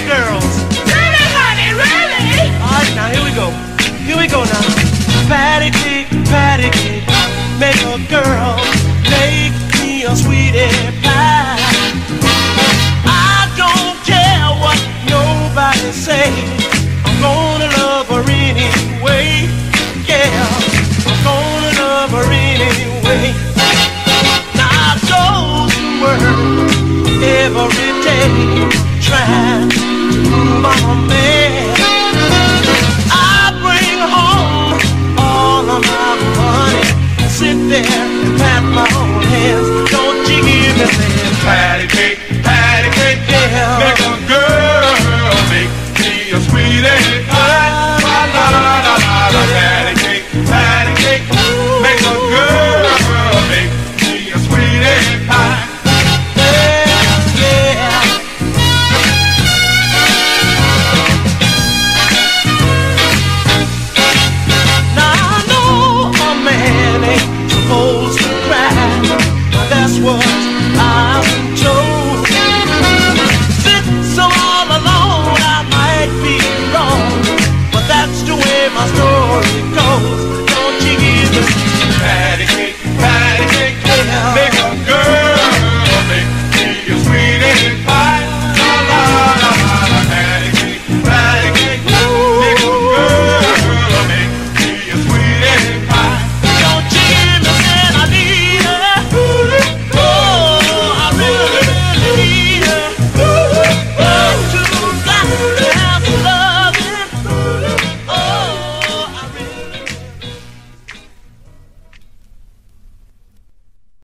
girls. Really, honey, really? All right, now here we go. Here we go now. Patty cake, make a girl make me a sweetie pie. I don't care what nobody say. I'm gonna love her anyway. Yeah, I'm gonna love her anyway. Now I go to work every day trying